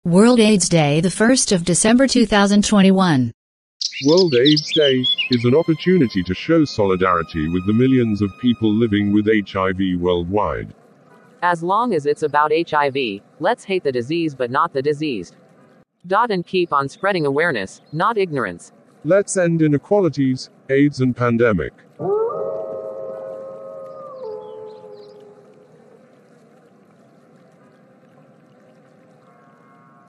World AIDS Day, the 1st of December 2021. World AIDS Day is an opportunity to show solidarity with the millions of people living with HIV worldwide. As long as it's about HIV, let's hate the disease but not the diseased. And keep on spreading awareness, not ignorance. Let's end inequalities, AIDS and pandemic.